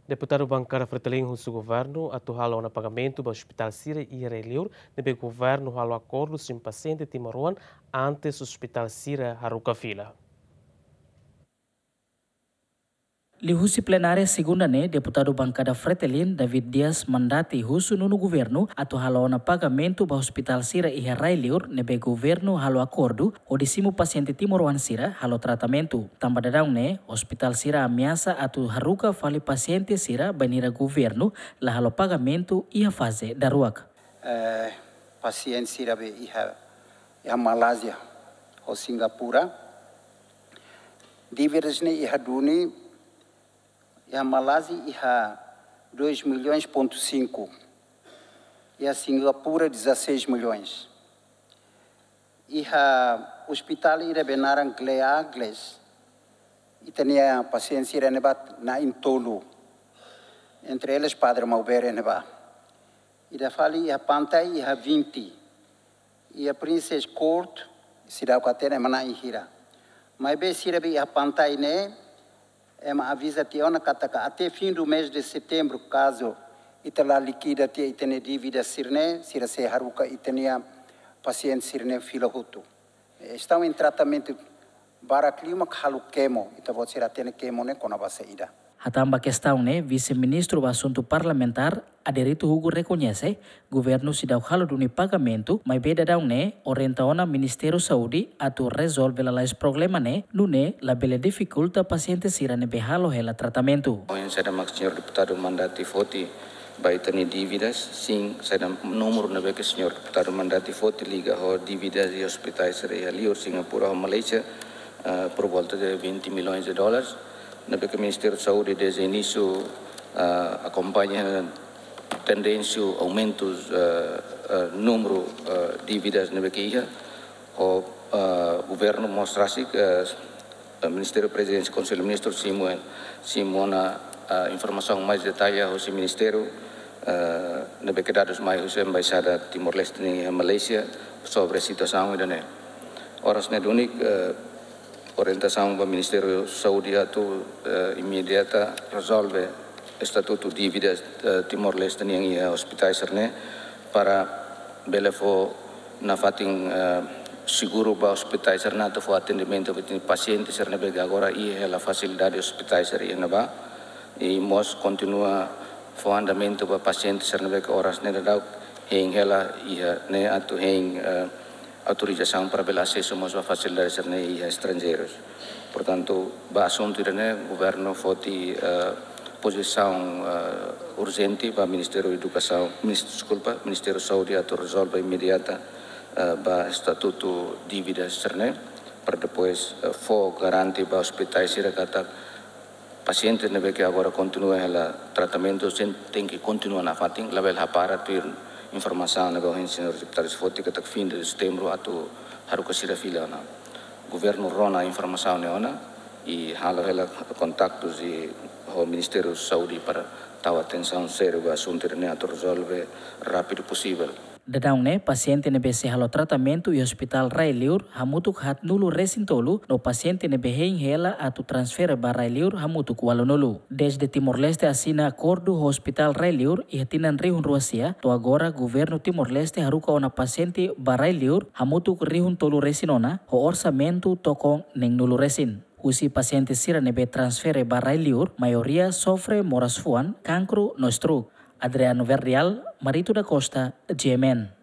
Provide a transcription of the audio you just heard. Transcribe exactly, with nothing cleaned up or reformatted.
Deputado bancada Fretilin do governo atual na pagamento do Hospital Sira e Reliur, deve governo halo acordo sem paciente Timaruan antes do Hospital Sira haruka fila. Lihusi plenária segunda ne deputado bancada Fretilin David Dias mandati husu no governo atau halo na pagamento ba Hospital Sira e Reliur nebe governo halo acordo o disimu paciente Timaruan Sira halo tratamento. Tambah dadang ne Hospital Sira ameaça atau haruka fali paciente Sira banira governo la halo pagamento ia fase daruak. Eh, paciente Sira be iha iha Malaysia o Singapura dívidas ne iha duni e a Malásia ia dois milhões ponto cinco e a Singapura dezesseis milhões e a hospital ira benaran Gleagles e tinha pacientes ira neba na Intolo entre eles Padre Maubere neba e da fali a Pantai ia vinte e a Princess Court sira katena mana ihira mas be sira be a Pantai ne ema avisa tiona kataka até fim do mês de setembro caso itala liquida te itene dívida sirne sira se haruka itenia paciente sirne fila hutu estão em tratamento para clima halu quemo itavo sira tene quemo ne kona base ida. Hatamba questão ne vice-ministro do assunto parlamentar Aderito Hugo reconhece governo se dá o halo do pagamento mas beda dão ne orientaona Ministério Saúde atau resolve lá esse problema ne no ne la bela dificulta paciente sira ne behalo hela tratamento. Yang saya mak senhor deputado mandati foti baitani dívidas sim saya número na beca senhor deputado mandati foti liga ho dívidas e hospitais realior Singapura ou Malaysia uh, por volta de vinte milhões de dólares. Na beca Ministério Saúde desde início uh, acompanha tendência aumentos uh, uh, número uh, dívidas na beca ia o uh, governo mostrasse que uh, o Ministério Presidente Conselho Ministro Simon Simona uh, informação mais detalhada ao Ministério uh, na beca dados mais ao Embaixada Timor-Leste na Malaysia sobre a situação e dane. Oras ne unik uh, orientação do Ministério Saúde atau uh, imediata resolve estatuto dívidas uh, Timor-Leste yang ia hospitais serne para belefo na fating uh, seguro ba hospitais serna to atendimento de pacientes serne bega agora ia la facilidade hospitais serna ba e mos continua fo andamento ba pacientes serna bega horas ne dau heng hela ia ne atu heng uh, autorização para bela acesso a facilidades serna ia estrangeiros. Portanto, ba assunto irene governo foti uh, posição uh, urgente para o Ministério da Educação, desculpa, Ministério da Saúde atau resolve imediata uh, ba estatuto dívidas serne para depois uh, for garante ba hospitais ira kata pacientes nebe que agora continua ela tratamento sem tem que continuar na fating level hapara tuir informação na gohen senhor deputados foti kata fim de setembro atau haruka sira fila na governo rona informação neona e hala ela contactos e o Ministério da Saúde para tahu atenção sério ba assunto ne atau resolve rápido possível. Dadang ne paciente ne bese halo tratamento e hospital Reliur hamutuk hat nulu resintolu no paciente ne behein hela atau transfer ba Reliur hamutuk walonolu. Desde Timor-Leste assina acordo hospital Reliur e hatinan rihun Ruasia to agora governo Timor-Leste haruka ona paciente ba Reliur hamutuk rihun tolu resinona ho orçamento tokong neng nulu resin. Usi paciente sira nebe transfere ba Reliur maioria sofre morasfuan, cancro no stroke. Adriano Verrial, Marito da Costa, G M N.